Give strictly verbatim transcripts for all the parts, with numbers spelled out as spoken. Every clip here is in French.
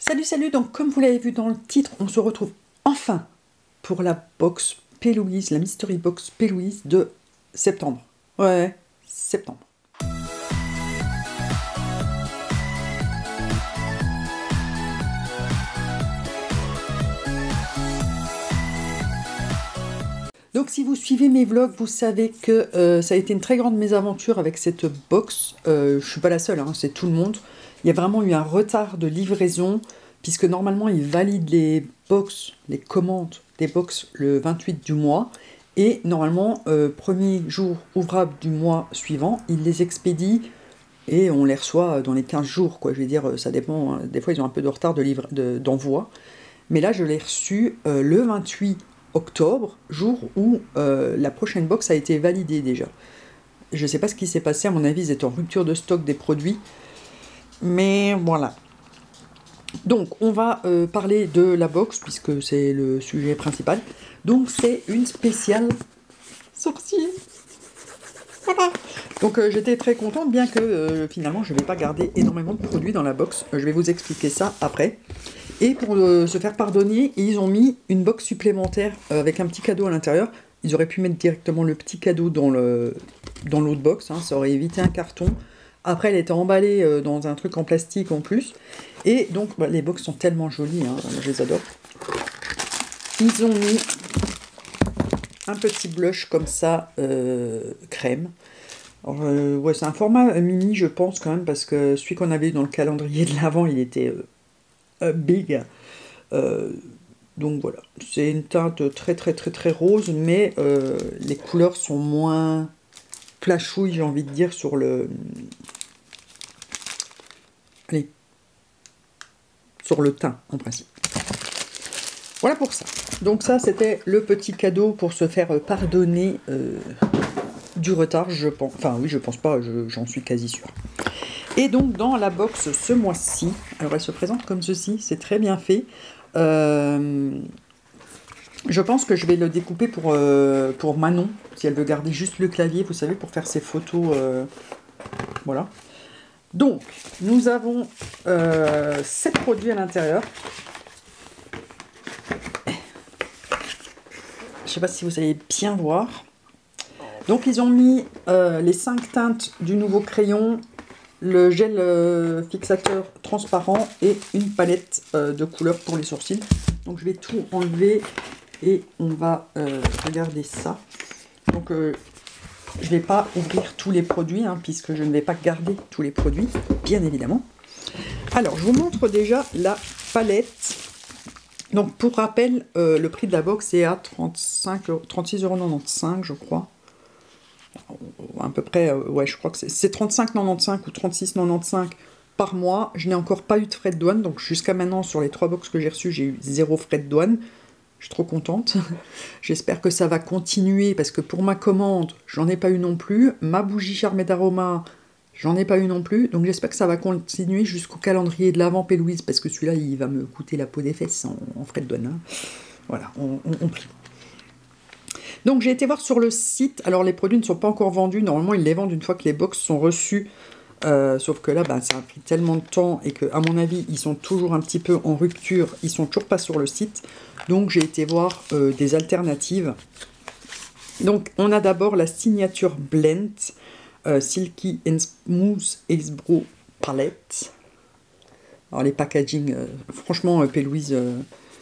Salut, salut, donc comme vous l'avez vu dans le titre, on se retrouve enfin pour la box P. Louise, la Mystery Box P. Louise de septembre. Ouais, septembre. Donc si vous suivez mes vlogs, vous savez que euh, ça a été une très grande mésaventure avec cette box. Euh, je suis pas la seule, hein, c'est tout le monde. Il y a vraiment eu un retard de livraison, puisque normalement ils valident les box, les commandes des box le vingt-huit du mois. Et normalement, euh, premier jour ouvrable du mois suivant, ils les expédient et on les reçoit dans les quinze jours, quoi. Je veux dire, ça dépend, hein. Des fois ils ont un peu de retard de livre, de, d'envoi. Mais là je l'ai reçu euh, le vingt-huit octobre, jour où euh, la prochaine box a été validée déjà. Je ne sais pas ce qui s'est passé, à mon avis ils étaient en rupture de stock des produits. Mais voilà. Donc on va euh, parler de la box, puisque c'est le sujet principal. Donc c'est une spéciale sorcier. Voilà. Donc euh, j'étais très contente, bien que euh, finalement je ne vais pas garder énormément de produits dans la box. Euh, je vais vous expliquer ça après. Et pour euh, se faire pardonner, ils ont mis une box supplémentaire euh, avec un petit cadeau à l'intérieur. Ils auraient pu mettre directement le petit cadeau dans le dans l'autre box, hein, ça aurait évité un carton. Après, elle était emballée euh, dans un truc en plastique en plus. Et donc, bah, les box sont tellement jolies, hein, je les adore. Ils ont mis un petit blush comme ça, euh, crème. Alors, euh, ouais, c'est un format mini, je pense, quand même, parce que celui qu'on avait eu dans le calendrier de l'Avent, il était... Euh, Uh, big. Euh, donc voilà, c'est une teinte très très très très rose, mais euh, les couleurs sont moins flashouilles, j'ai envie de dire, sur le... Allez. Sur le teint, en principe. Voilà pour ça. Donc ça, c'était le petit cadeau pour se faire pardonner euh, du retard, je pense. Enfin oui, je pense pas, j'en suis quasi sûre. Et donc dans la box ce mois-ci, alors elle se présente comme ceci, c'est très bien fait. Euh, je pense que je vais le découper pour, euh, pour Manon, si elle veut garder juste le clavier, vous savez, pour faire ses photos. Euh, voilà. Donc, nous avons euh, sept produits à l'intérieur. Je ne sais pas si vous allez bien voir. Donc ils ont mis euh, les cinq teintes du nouveau crayon, le gel euh, fixateur transparent et une palette euh, de couleurs pour les sourcils. Donc je vais tout enlever et on va euh, regarder ça. Donc euh, je ne vais pas ouvrir tous les produits, hein, puisque je ne vais pas garder tous les produits, bien évidemment. Alors je vous montre déjà la palette. Donc pour rappel, euh, le prix de la box est à trente-cinq, trente-six euros quatre-vingt-quinze, je crois. À peu près, euh, ouais, je crois que c'est trente-cinq euros quatre-vingt-quinze ou trente-six euros quatre-vingt-quinze par mois. Je n'ai encore pas eu de frais de douane, donc jusqu'à maintenant, sur les trois box que j'ai reçues, j'ai eu zéro frais de douane. Je suis trop contente. J'espère que ça va continuer, parce que pour ma commande, j'en ai pas eu non plus. Ma bougie charmée d'aroma, j'en ai pas eu non plus. Donc j'espère que ça va continuer jusqu'au calendrier de l'Avent P. Louise, parce que celui-là, il va me coûter la peau des fesses en, en frais de douane. Hein. Voilà, on, on, on prie. Donc j'ai été voir sur le site, alors les produits ne sont pas encore vendus, normalement ils les vendent une fois que les box sont reçues, euh, sauf que là bah, ça a pris tellement de temps et que à mon avis ils sont toujours un petit peu en rupture, ils sont toujours pas sur le site, donc j'ai été voir euh, des alternatives. Donc on a d'abord la signature Blend euh, Silky and Smooth X-Brow Palette. Alors les packaging, euh, franchement euh, P. Louise... Euh,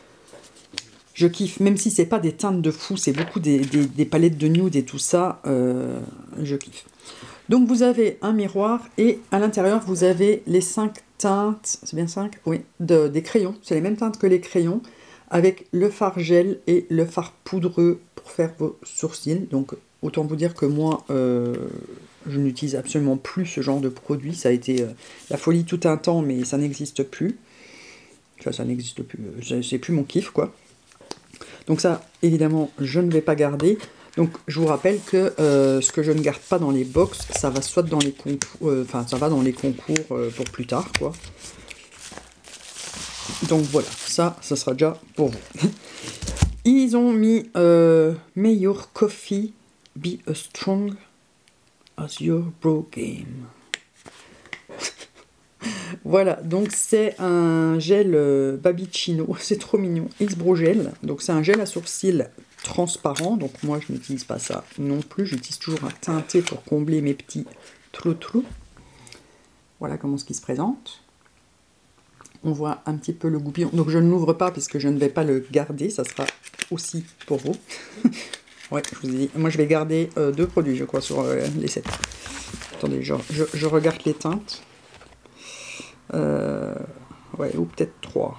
je kiffe, même si c'est pas des teintes de fou, c'est beaucoup des, des, des palettes de nude et tout ça, euh, je kiffe. Donc vous avez un miroir et à l'intérieur vous avez les cinq teintes, c'est bien cinq? Oui, de, des crayons, c'est les mêmes teintes que les crayons, avec le fard gel et le fard poudreux pour faire vos sourcils. Donc autant vous dire que moi, euh, je n'utilise absolument plus ce genre de produit, ça a été euh, la folie tout un temps, mais ça n'existe plus. Enfin, ça n'existe plus, c'est plus mon kiff, quoi. Donc ça, évidemment, je ne vais pas garder. Donc je vous rappelle que euh, ce que je ne garde pas dans les box, ça va soit dans les concours, euh, enfin ça va dans les concours euh, pour plus tard, quoi. Donc voilà, ça, ça sera déjà pour vous. Ils ont mis euh, May your coffee be as strong as your bro game. Voilà, donc c'est un gel euh, Babicino, c'est trop mignon, X-Bro Gel. Donc c'est un gel à sourcils transparent, donc moi je n'utilise pas ça non plus, j'utilise toujours un teinté pour combler mes petits trous-trous. Voilà comment ce qui se présente. On voit un petit peu le goupillon, donc je ne l'ouvre pas puisque je ne vais pas le garder, ça sera aussi pour vous. Ouais, je vous ai dit, moi je vais garder euh, deux produits je crois sur euh, les sept. Attendez, je, je, je regarde les teintes. Euh, ouais, ou peut-être trois.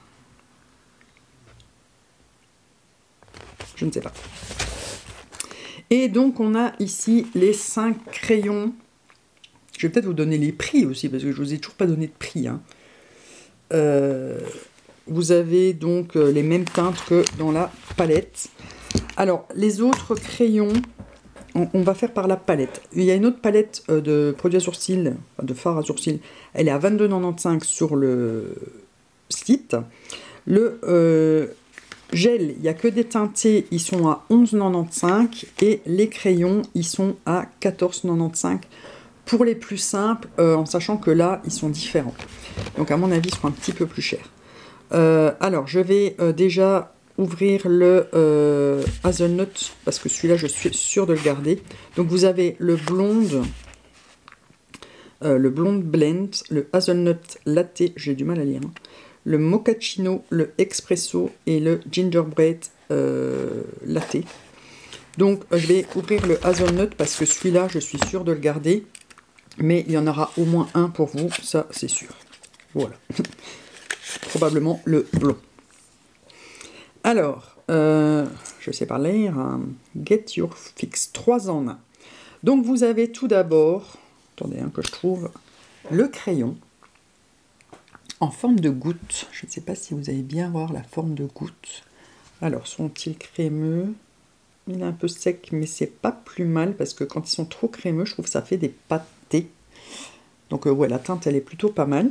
Je ne sais pas. Et donc on a ici les cinq crayons. Je vais peut-être vous donner les prix aussi, parce que je vous ai toujours pas donné de prix. Hein. Euh, vous avez donc euh, les mêmes teintes que dans la palette. Alors, les autres crayons, on, on va faire par la palette. Il y a une autre palette euh, de produits à sourcils, de fard à sourcils. Elle est à vingt-deux quatre-vingt-quinze sur le site. Le euh, gel, il n'y a que des teintés, ils sont à onze quatre-vingt-quinze. Et les crayons, ils sont à quatorze quatre-vingt-quinze. Pour les plus simples, euh, en sachant que là, ils sont différents. Donc, à mon avis, ils seront un petit peu plus chers. Euh, alors, je vais euh, déjà ouvrir le euh, Hazelnut, parce que celui-là, je suis sûre de le garder. Donc, vous avez le blonde, euh, le blonde blend, le Hazelnut latte, j'ai du mal à lire, hein, le mochaccino, le espresso et le gingerbread euh, latte. Donc, euh, je vais ouvrir le Hazelnut, parce que celui-là, je suis sûre de le garder. Mais il y en aura au moins un pour vous, ça c'est sûr. Voilà. Probablement le blond. Alors, euh, je sais pas lire, hein, Get Your Fix, trois en un. Donc vous avez tout d'abord, attendez hein, que je trouve, le crayon en forme de goutte. Je ne sais pas si vous allez bien voir la forme de goutte. Alors, sont-ils crémeux? Il est un peu sec, mais c'est pas plus mal, parce que quand ils sont trop crémeux, je trouve que ça fait des pâtés. Donc euh, ouais, la teinte, elle est plutôt pas mal.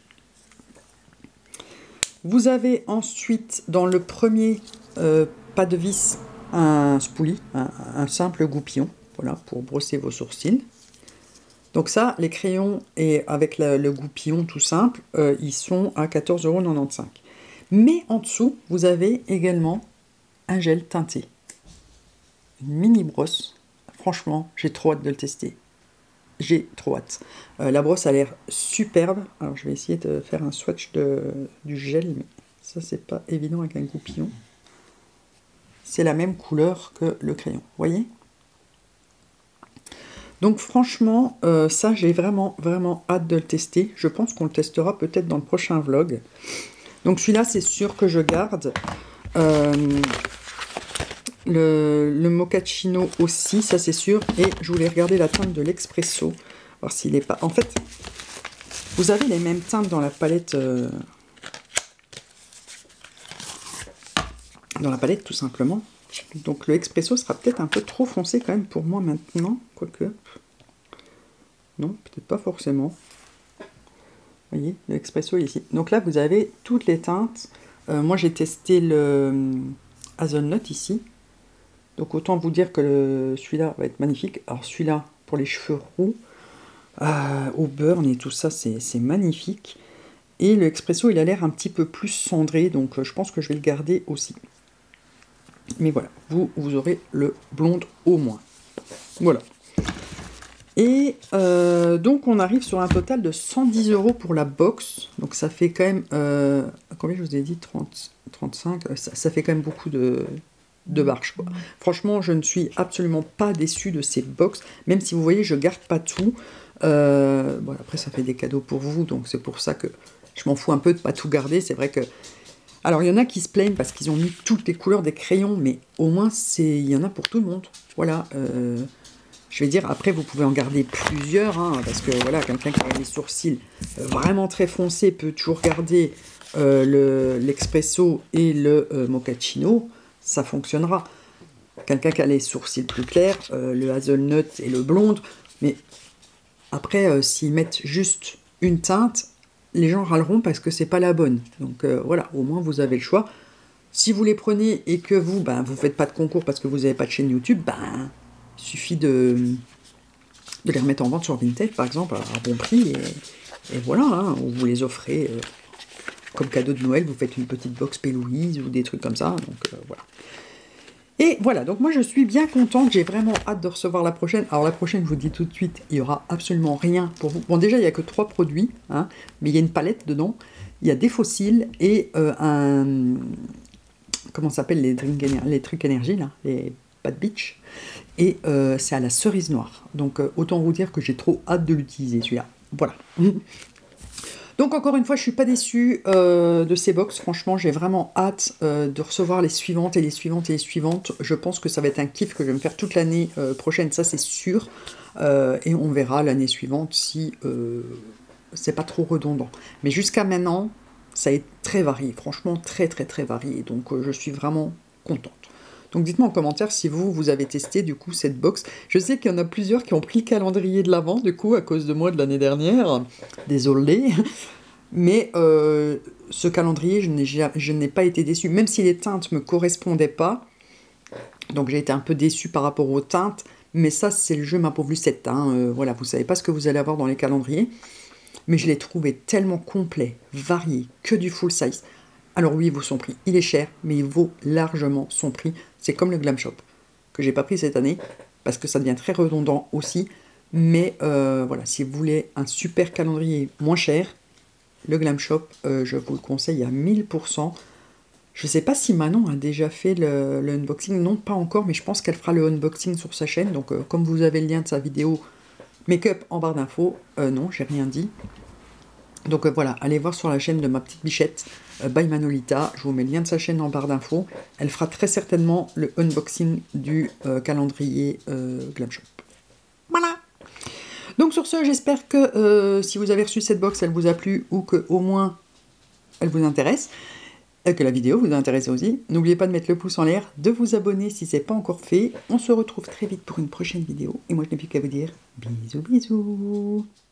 Vous avez ensuite, dans le premier euh, pas de vis, un spoolie, un, un simple goupillon, voilà, pour brosser vos sourcils. Donc ça, les crayons, et avec la, le goupillon tout simple, euh, ils sont à quatorze euros quatre-vingt-quinze. Mais en dessous, vous avez également un gel teinté. Une mini brosse. Franchement, j'ai trop hâte de le tester. J'ai trop hâte. Euh, la brosse a l'air superbe. Alors, je vais essayer de faire un swatch de, du gel, mais ça, c'est pas évident avec un goupillon. C'est la même couleur que le crayon. Vous voyez? Donc, franchement, euh, ça, j'ai vraiment, vraiment hâte de le tester. Je pense qu'on le testera peut-être dans le prochain vlog. Donc, celui-là, c'est sûr que je garde. Euh, Le, le mochaccino aussi, ça c'est sûr. Et je voulais regarder la teinte de l'espresso. Voir s'il est pas... En fait, vous avez les mêmes teintes dans la palette... Euh... Dans la palette, tout simplement. Donc le espresso sera peut-être un peu trop foncé quand même pour moi maintenant. Quoique... Non, peut-être pas forcément. Vous voyez, le espresso est ici. Donc là, vous avez toutes les teintes. Euh, moi, j'ai testé le Hazelnut ici. Donc autant vous dire que celui-là va être magnifique. Alors celui-là, pour les cheveux roux, euh, au burn et tout ça, c'est magnifique. Et le espresso, il a l'air un petit peu plus cendré, donc euh, je pense que je vais le garder aussi. Mais voilà, vous, vous aurez le blonde au moins. Voilà. Et euh, donc on arrive sur un total de cent dix euros pour la box. Donc ça fait quand même... Euh, combien je vous ai dit, trente, trente-cinq, ça, ça fait quand même beaucoup de... de marche quoi. Franchement, je ne suis absolument pas déçue de ces box, même si vous voyez, je garde pas tout. Euh, bon, après, ça fait des cadeaux pour vous, donc c'est pour ça que je m'en fous un peu de pas tout garder. C'est vrai que... Alors, il y en a qui se plaignent parce qu'ils ont mis toutes les couleurs des crayons, mais au moins, il y en a pour tout le monde. Voilà. Euh, je vais dire, après, vous pouvez en garder plusieurs, hein, parce que voilà, quelqu'un qui a les sourcils euh, vraiment très foncés peut toujours garder euh, l'espresso le, et le euh, mochaccino. Ça fonctionnera. Quelqu'un qui a les sourcils plus clairs, euh, le hazelnut et le blonde, mais après, euh, s'ils mettent juste une teinte, les gens râleront parce que c'est pas la bonne. Donc euh, voilà, au moins vous avez le choix. Si vous les prenez et que vous, ben, vous faites pas de concours parce que vous n'avez pas de chaîne YouTube, ben, il suffit de, de les remettre en vente sur Vinted, par exemple, à un bon prix, et, Et voilà, hein, vous les offrez euh, comme cadeau de Noël, vous faites une petite box P-Louise ou des trucs comme ça, donc euh, voilà. Et voilà, donc moi je suis bien contente, j'ai vraiment hâte de recevoir la prochaine. Alors la prochaine, je vous dis tout de suite, il n'y aura absolument rien pour vous. Bon déjà, il n'y a que trois produits, hein, mais il y a une palette dedans. Il y a des fossiles et euh, un... Comment ça s'appelle les, les trucs énergie, là, les Bad Beach. Et euh, c'est à la cerise noire. Donc euh, autant vous dire que j'ai trop hâte de l'utiliser, celui-là. Voilà. Donc encore une fois, je ne suis pas déçue euh, de ces box. Franchement, j'ai vraiment hâte euh, de recevoir les suivantes et les suivantes et les suivantes. Je pense que ça va être un kiff que je vais me faire toute l'année euh, prochaine, ça c'est sûr. Euh, et on verra l'année suivante si euh, c'est pas trop redondant. Mais jusqu'à maintenant, ça est très varié. Franchement, très très très varié. Donc euh, je suis vraiment contente. Donc dites-moi en commentaire si vous, vous avez testé du coup cette box. Je sais qu'il y en a plusieurs qui ont pris le calendrier de l'avant du coup à cause de moi de l'année dernière. Désolé. Mais euh, ce calendrier, je n'ai pas été déçue. Même si les teintes ne me correspondaient pas. Donc j'ai été un peu déçue par rapport aux teintes. Mais ça c'est le jeu Ma Pauvre Lucette. Hein. Euh, voilà, vous ne savez pas ce que vous allez avoir dans les calendriers. Mais je l'ai trouvé tellement complet, varié, que du full size. Alors oui, il vaut son prix. Il est cher, mais il vaut largement son prix. C'est comme le Glam Shop, que j'ai pas pris cette année, parce que ça devient très redondant aussi. Mais euh, voilà, si vous voulez un super calendrier moins cher, le Glam Shop, euh, je vous le conseille à mille pour cent. Je sais pas si Manon a déjà fait le, le unboxing. Non, pas encore, mais je pense qu'elle fera le unboxing sur sa chaîne. Donc, euh, comme vous avez le lien de sa vidéo make-up en barre d'infos, euh, non, j'ai rien dit. Donc euh, voilà, allez voir sur la chaîne de ma petite bichette, euh, by Manolita, je vous mets le lien de sa chaîne en barre d'infos. Elle fera très certainement le unboxing du euh, calendrier euh, Glam Shop. Voilà. Donc sur ce, j'espère que euh, si vous avez reçu cette box, elle vous a plu ou que au moins elle vous intéresse, et que la vidéo vous intéresse aussi. N'oubliez pas de mettre le pouce en l'air, de vous abonner si ce n'est pas encore fait. On se retrouve très vite pour une prochaine vidéo. Et moi je n'ai plus qu'à vous dire bisous bisous.